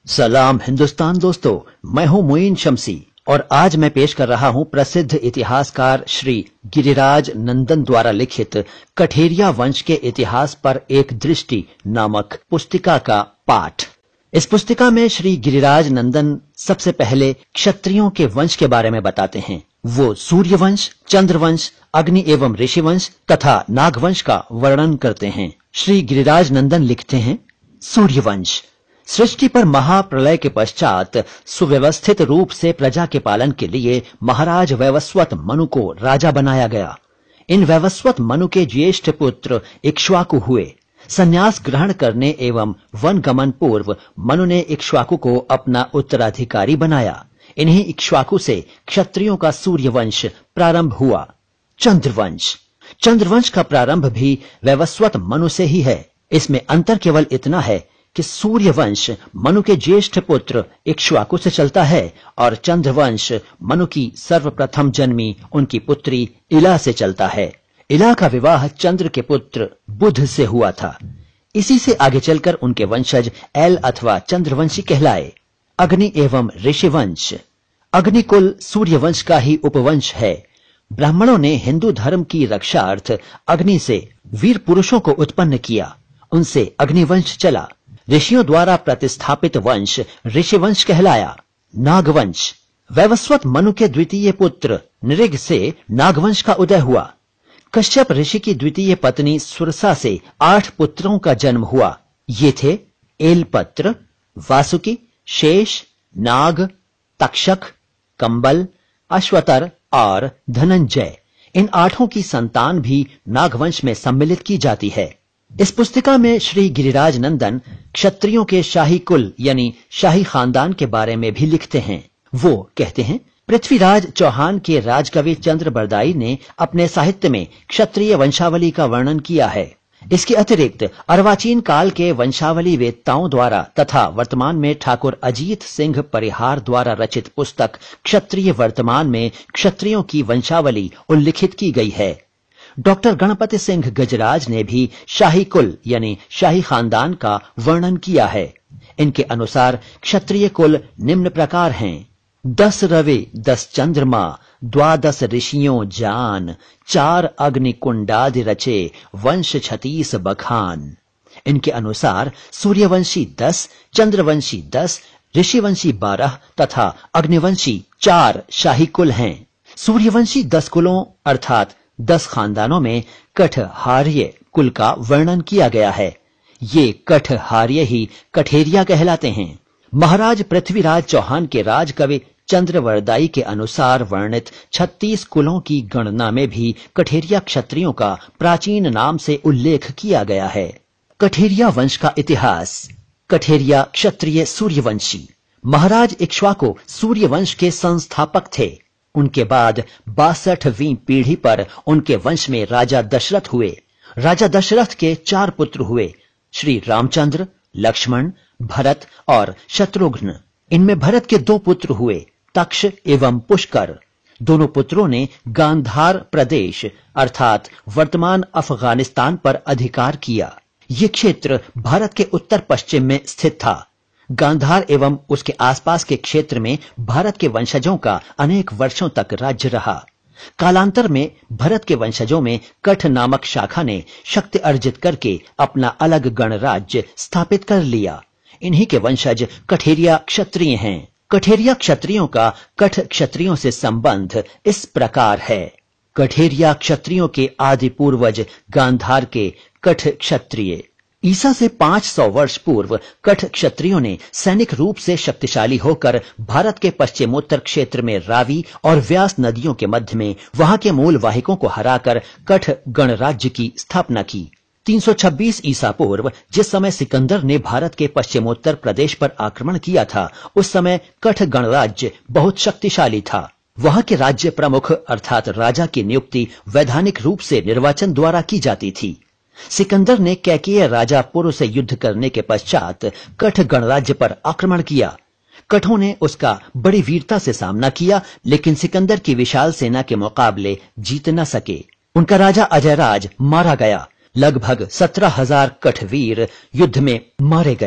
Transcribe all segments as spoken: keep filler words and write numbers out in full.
सलाम हिंदुस्तान दोस्तों, मैं हूं मोइन शमसी और आज मैं पेश कर रहा हूं प्रसिद्ध इतिहासकार श्री गिरिराज नंदन द्वारा लिखित कठेरिया वंश के इतिहास पर एक दृष्टि नामक पुस्तिका का पाठ। इस पुस्तिका में श्री गिरिराज नंदन सबसे पहले क्षत्रियों के वंश के बारे में बताते हैं। वो सूर्यवंश, चंद्रवंश, अग्नि एवं ऋषिवंश तथा नागवंश का वर्णन करते हैं। श्री गिरिराज नंदन लिखते हैं, सूर्यवंश सृष्टि पर महाप्रलय के पश्चात सुव्यवस्थित रूप से प्रजा के पालन के लिए महाराज वैवस्वत मनु को राजा बनाया गया। इन वैवस्वत मनु के ज्येष्ठ पुत्र इक्ष्वाकु हुए। संन्यास ग्रहण करने एवं वन गमन पूर्व मनु ने इक्ष्वाकु को अपना उत्तराधिकारी बनाया। इन्हीं इक्ष्वाकु से क्षत्रियों का सूर्यवंश प्रारंभ हुआ। चंद्रवंश चंद्रवंश का प्रारंभ भी वैवस्वत मनु से ही है। इसमें अंतर केवल इतना है कि सूर्यवंश मनु के ज्येष्ठ पुत्र इक्ष्वाकु से चलता है और चंद्रवंश मनु की सर्वप्रथम जन्मी उनकी पुत्री इला से चलता है। इला का विवाह चंद्र के पुत्र बुध से हुआ था। इसी से आगे चलकर उनके वंशज एल अथवा चंद्रवंशी कहलाए। अग्नि एवं ऋषिवंश अग्निकुल सूर्यवंश का ही उपवंश है। ब्राह्मणों ने हिंदू धर्म की रक्षार्थ अग्नि से वीर पुरुषों को उत्पन्न किया। उनसे अग्निवंश चला। ऋषियों द्वारा प्रतिस्थापित वंश ऋषिवंश कहलाया। नागवंश वैवस्वत मनु के द्वितीय पुत्र नृग से नागवंश का उदय हुआ। कश्यप ऋषि की द्वितीय पत्नी सुरसा से आठ पुत्रों का जन्म हुआ। ये थे एलपत्र, वासुकी, शेष, नाग, तक्षक, कंबल, अश्वतर और धनंजय। इन आठों की संतान भी नागवंश में सम्मिलित की जाती है। इस पुस्तिका में श्री गिरिराज नंदन क्षत्रियों के शाही कुल यानी शाही खानदान के बारे में भी लिखते हैं। वो कहते हैं, पृथ्वीराज चौहान के राजकवि चंद्रबरदाई ने अपने साहित्य में क्षत्रिय वंशावली का वर्णन किया है। इसके अतिरिक्त अर्वाचीन काल के वंशावली वेत्ताओं द्वारा तथा वर्तमान में ठाकुर अजीत सिंह परिहार द्वारा रचित पुस्तक क्षत्रिय वर्तमान में क्षत्रियों की वंशावली उल्लिखित की गई है। डॉक्टर गणपति सिंह गजराज ने भी शाही कुल यानी शाही खानदान का वर्णन किया है। इनके अनुसार क्षत्रिय कुल निम्न प्रकार हैं: दस रवि, दस चंद्रमा, द्वादश ऋषियों जान, चार अग्नि कुंडादि रचे, वंश छतीस बखान। इनके अनुसार सूर्यवंशी दस, चंद्रवंशी दस, ऋषिवंशी बारह तथा अग्निवंशी चार शाही कुल हैं। सूर्यवंशी दस कुलों अर्थात दस खानदानों में कठहार्य कुल का वर्णन किया गया है। ये कठहार्य ही कठेरिया कहलाते हैं। महाराज पृथ्वीराज चौहान के राजकवि चंद्रवरदाई के अनुसार वर्णित छत्तीस कुलों की गणना में भी कठेरिया क्षत्रियों का प्राचीन नाम से उल्लेख किया गया है। कठेरिया वंश का इतिहास। कठेरिया क्षत्रिय सूर्यवंशी महाराज इक्ष्वाकु सूर्यवंश के संस्थापक थे। उनके बाद बासठवीं पीढ़ी पर उनके वंश में राजा दशरथ हुए। राजा दशरथ के चार पुत्र हुए, श्री रामचंद्र, लक्ष्मण, भरत और शत्रुघ्न। इनमें भरत के दो पुत्र हुए, तक्ष एवं पुष्कर। दोनों पुत्रों ने गांधार प्रदेश अर्थात वर्तमान अफगानिस्तान पर अधिकार किया। ये क्षेत्र भारत के उत्तर पश्चिम में स्थित था। गांधार एवं उसके आसपास के क्षेत्र में भारत के वंशजों का अनेक वर्षों तक राज्य रहा। कालांतर में भरत के वंशजों में कठ नामक शाखा ने शक्ति अर्जित करके अपना अलग गणराज्य स्थापित कर लिया। इन्हीं के वंशज कठेरिया क्षत्रिय हैं। कठेरिया क्षत्रियों का कठ क्षत्रियों से संबंध इस प्रकार है। कठेरिया क्षत्रियों के आदि पूर्वज गांधार के कठ क्षत्रिय। ईसा से पांच सौ वर्ष पूर्व कठ क्षत्रियों ने सैनिक रूप से शक्तिशाली होकर भारत के पश्चिमोत्तर क्षेत्र में रावी और व्यास नदियों के मध्य में वहां के मूल वाहिकों को हराकर कठ गणराज्य की स्थापना की। तीन सौ छब्बीस ईसा पूर्व जिस समय सिकंदर ने भारत के पश्चिमोत्तर प्रदेश पर आक्रमण किया था, उस समय कठ गणराज्य बहुत शक्तिशाली था। वहां के राज्य प्रमुख अर्थात राजा की नियुक्ति वैधानिक रूप से निर्वाचन द्वारा की जाती थी। सिकंदर ने कैकेय राजा पुरु से युद्ध करने के पश्चात कठ गणराज्य पर आक्रमण किया। कठों ने उसका बड़ी वीरता से सामना किया, लेकिन सिकंदर की विशाल सेना के मुकाबले जीत न सके। उनका राजा अजयराज मारा गया। लगभग सत्रह हजार कठवीर युद्ध में मारे गए।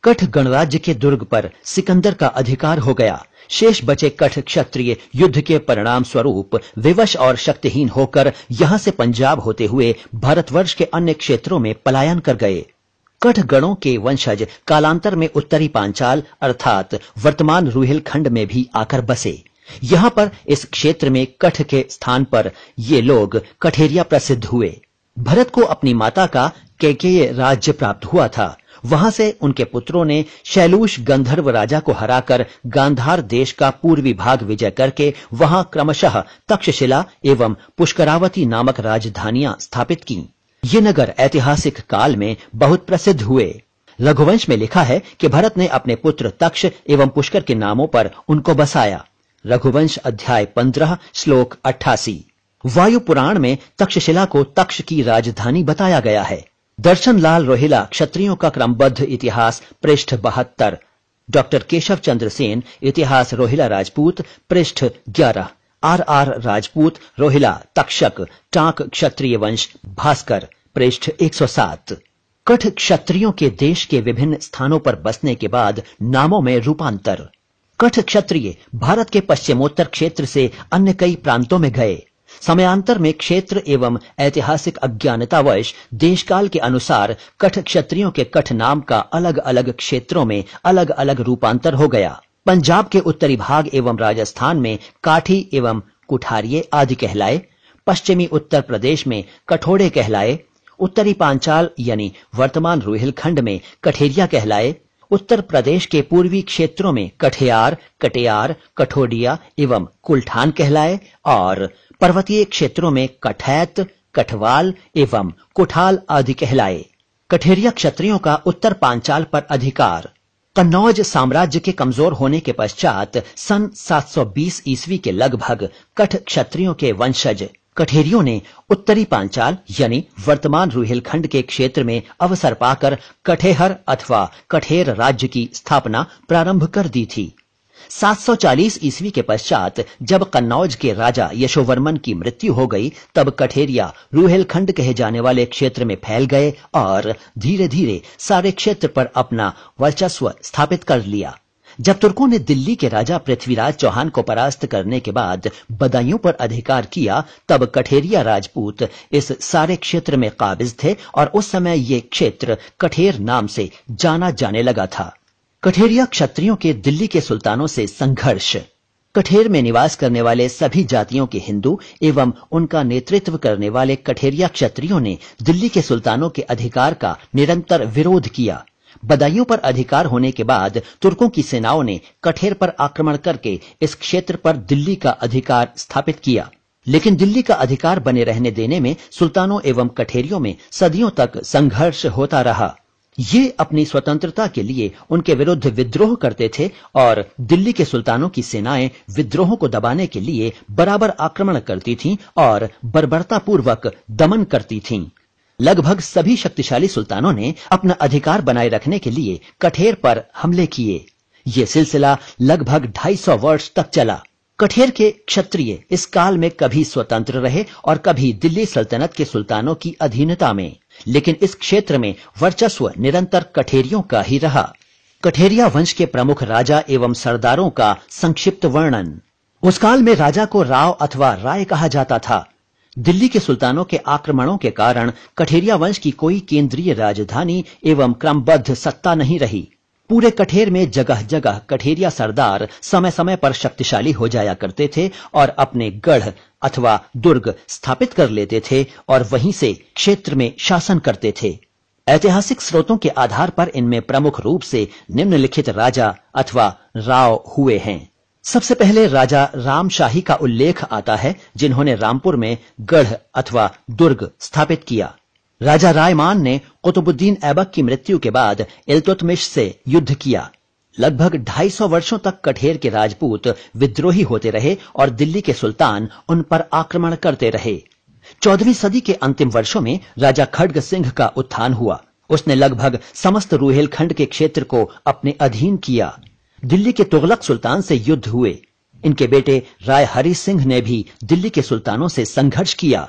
कठ गणराज्य के दुर्ग पर सिकंदर का अधिकार हो गया। शेष बचे कठ क्षत्रिय युद्ध के परिणाम स्वरूप विवश और शक्तिहीन होकर यहां से पंजाब होते हुए भारतवर्ष के अन्य क्षेत्रों में पलायन कर गए। कठ गणों के वंशज कालांतर में उत्तरी पांचाल अर्थात वर्तमान रुहेलखंड में भी आकर बसे। यहां पर इस क्षेत्र में कठ के स्थान पर ये लोग कठेरिया प्रसिद्ध हुए। भरत को अपनी माता का कैकेय राज्य प्राप्त हुआ था। वहां से उनके पुत्रों ने शैलूष गंधर्व राजा को हराकर गांधार देश का पूर्वी भाग विजय करके वहां क्रमशः तक्षशिला एवं पुष्करावती नामक राजधानियां स्थापित की। ये नगर ऐतिहासिक काल में बहुत प्रसिद्ध हुए। रघुवंश में लिखा है कि भरत ने अपने पुत्र तक्ष एवं पुष्कर के नामों पर उनको बसाया। रघुवंश अध्याय पंद्रह श्लोक अट्ठासी। वायु पुराण में तक्षशिला को तक्ष की राजधानी बताया गया है। दर्शन लाल रोहिला क्षत्रियों का क्रमबद्ध इतिहास पृष्ठ बहत्तर। डॉक्टर केशव चंद्र सेन इतिहास रोहिला राजपूत पृष्ठ ग्यारह। आर आर राजपूत रोहिला तक्षक टाक क्षत्रिय वंश भास्कर पृष्ठ एक सौ सात। कठ क्षत्रियों के देश के विभिन्न स्थानों पर बसने के बाद नामों में रूपांतर। कठ क्षत्रिय भारत के पश्चिमोत्तर क्षेत्र से अन्य कई प्रांतों में गए। समयांतर में क्षेत्र एवं ऐतिहासिक अज्ञानतावश देशकाल के अनुसार कठ क्षत्रियों के कठ नाम का अलग अलग क्षेत्रों में अलग अलग रूपांतर हो गया। पंजाब के उत्तरी भाग एवं राजस्थान में काठी एवं कुठारिये आदि कहलाए। पश्चिमी उत्तर प्रदेश में कठोड़े कहलाए। उत्तरी पांचाल यानी वर्तमान रुहेलखंड में कठेरिया कहलाए। उत्तर प्रदेश के पूर्वी क्षेत्रों में कठियार, कटियार, कठोडिया एवं कुलठान कहलाए और पर्वतीय क्षेत्रों में कठैत, कठवाल एवं कुठाल आदि कहलाए। कठेरिया क्षत्रियों का उत्तर पांचाल पर अधिकार। कन्नौज साम्राज्य के कमजोर होने के पश्चात सन सात सौ बीस ईस्वी के लगभग कठ क्षत्रियों के वंशज कठेरियों ने उत्तरी पांचाल यानी वर्तमान रुहेलखंड के क्षेत्र में अवसर पाकर कठेहर अथवा कठेर राज्य की स्थापना प्रारंभ कर दी थी। सात सौ चालीस ईस्वी के पश्चात जब कन्नौज के राजा यशोवर्मन की मृत्यु हो गई तब कठेरिया रुहेलखंड कहे जाने वाले क्षेत्र में फैल गए और धीरे धीरे सारे क्षेत्र पर अपना वर्चस्व स्थापित कर लिया। जब तुर्कों ने दिल्ली के राजा पृथ्वीराज चौहान को परास्त करने के बाद बदायूं पर अधिकार किया तब कठेरिया राजपूत इस सारे क्षेत्र में काबिज थे और उस समय ये क्षेत्र कठेर नाम से जाना जाने लगा था। कठेरिया क्षत्रियों के दिल्ली के सुल्तानों से संघर्ष। कठेर में निवास करने वाले सभी जातियों के हिंदू एवं उनका नेतृत्व करने वाले कठेरिया क्षत्रियों ने दिल्ली के सुल्तानों के अधिकार का निरंतर विरोध किया। बदायूं पर अधिकार होने के बाद तुर्कों की सेनाओं ने कठेर पर आक्रमण करके इस क्षेत्र पर दिल्ली का अधिकार स्थापित किया, लेकिन दिल्ली का अधिकार बने रहने देने में सुल्तानों एवं कठेरियों में सदियों तक संघर्ष होता रहा। ये अपनी स्वतंत्रता के लिए उनके विरुद्ध विद्रोह करते थे और दिल्ली के सुल्तानों की सेनाएं विद्रोह को दबाने के लिए बराबर आक्रमण करती थीं और बर्बरतापूर्वक दमन करती थीं। लगभग सभी शक्तिशाली सुल्तानों ने अपना अधिकार बनाए रखने के लिए कठेर पर हमले किए। ये सिलसिला लगभग ढाई सौ वर्ष तक चला। कठेर के क्षत्रिय इस काल में कभी स्वतंत्र रहे और कभी दिल्ली सल्तनत के सुल्तानों की अधीनता में, लेकिन इस क्षेत्र में वर्चस्व निरंतर कठेरियों का ही रहा। कठेरिया वंश के प्रमुख राजा एवं सरदारों का संक्षिप्त वर्णन। उस काल में राजा को राव अथवा राय कहा जाता था। दिल्ली के सुल्तानों के आक्रमणों के कारण कठेरिया वंश की कोई केंद्रीय राजधानी एवं क्रमबद्ध सत्ता नहीं रही। पूरे कठेर में जगह जगह कठेरिया सरदार समय समय पर शक्तिशाली हो जाया करते थे और अपने गढ़ अथवा दुर्ग स्थापित कर लेते थे और वहीं से क्षेत्र में शासन करते थे। ऐतिहासिक स्रोतों के आधार पर इनमें प्रमुख रूप से निम्नलिखित राजा अथवा राव हुए हैं। सबसे पहले राजा रामशाही का उल्लेख आता है, जिन्होंने रामपुर में गढ़ अथवा दुर्ग स्थापित किया। राजा रायमान ने कुतुबुद्दीन ऐबक की मृत्यु के बाद इल्तुतमिश से युद्ध किया। लगभग ढाई सौ वर्षों तक कठेर के राजपूत विद्रोही होते रहे और दिल्ली के सुल्तान उन पर आक्रमण करते रहे। चौदहवीं सदी के अंतिम वर्षों में राजा खड्ग सिंह का उत्थान हुआ। उसने लगभग समस्त रुहेलखंड के क्षेत्र को अपने अधीन किया। दिल्ली के तुगलक सुल्तान से युद्ध हुए। इनके बेटे राय हरि सिंह ने भी दिल्ली के सुल्तानों से संघर्ष किया।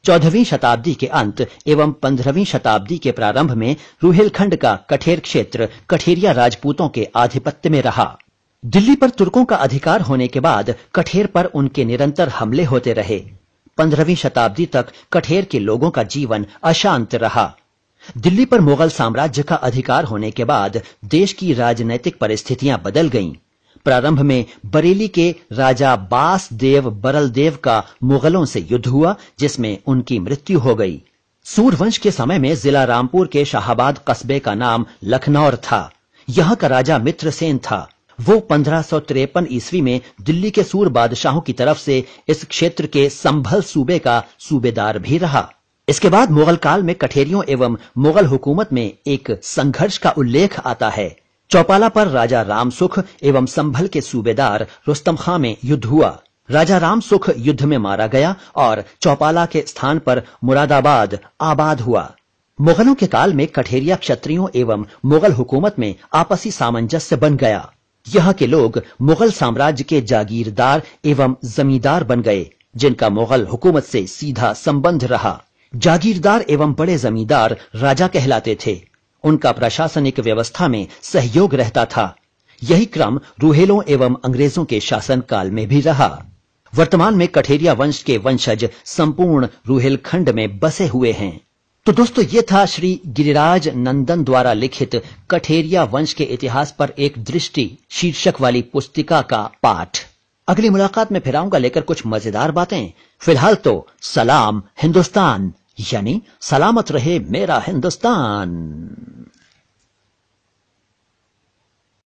चौदहवीं शताब्दी के अंत एवं पंद्रहवीं शताब्दी के प्रारंभ में रुहेलखंड का कठेर क्षेत्र कठेरिया राजपूतों के आधिपत्य में रहा। दिल्ली पर तुर्कों का अधिकार होने के बाद कठेर पर उनके निरंतर हमले होते रहे। पंद्रहवीं शताब्दी तक कठेर के लोगों का जीवन अशांत रहा। दिल्ली पर मुगल साम्राज्य का अधिकार होने के बाद देश की राजनैतिक परिस्थितियां बदल गईं। प्रारंभ में बरेली के राजा बासदेव बरलदेव का मुगलों से युद्ध हुआ, जिसमें उनकी मृत्यु हो गई। सूरवंश के समय में जिला रामपुर के शाहाबाद कस्बे का नाम लखनौर था। यहाँ का राजा मित्रसेन था। वो पंद्रह सौ तिरपन ईस्वी में दिल्ली के सूर बादशाहों की तरफ से इस क्षेत्र के संभल सूबे का सूबेदार भी रहा। इसके बाद मुगल काल में कठेरियों एवं मुगल हुकूमत में एक संघर्ष का उल्लेख आता है। चौपाला पर राजा रामसुख एवं संभल के सूबेदार रुस्तम खां में युद्ध हुआ। राजा रामसुख युद्ध में मारा गया और चौपाला के स्थान पर मुरादाबाद आबाद हुआ। मुगलों के काल में कठेरिया क्षत्रियों एवं मुगल हुकूमत में आपसी सामंजस्य बन गया। यहाँ के लोग मुगल साम्राज्य के जागीरदार एवं जमींदार बन गए, जिनका मुगल हुकूमत से सीधा संबंध रहा। जागीरदार एवं बड़े जमींदार राजा कहलाते थे। उनका प्रशासनिक व्यवस्था में सहयोग रहता था। यही क्रम रूहेलों एवं अंग्रेजों के शासन काल में भी रहा। वर्तमान में कठेरिया वंश के वंशज संपूर्ण रूहेलखंड में बसे हुए हैं। तो दोस्तों, ये था श्री गिरिराज नंदन द्वारा लिखित कठेरिया वंश के इतिहास पर एक दृष्टि शीर्षक वाली पुस्तिका का पाठ। अगली मुलाकात में फिर आऊंगा लेकर कुछ मजेदार बातें। फिलहाल तो सलाम हिंदुस्तान, यानी सलामत रहे मेरा हिंदुस्तान।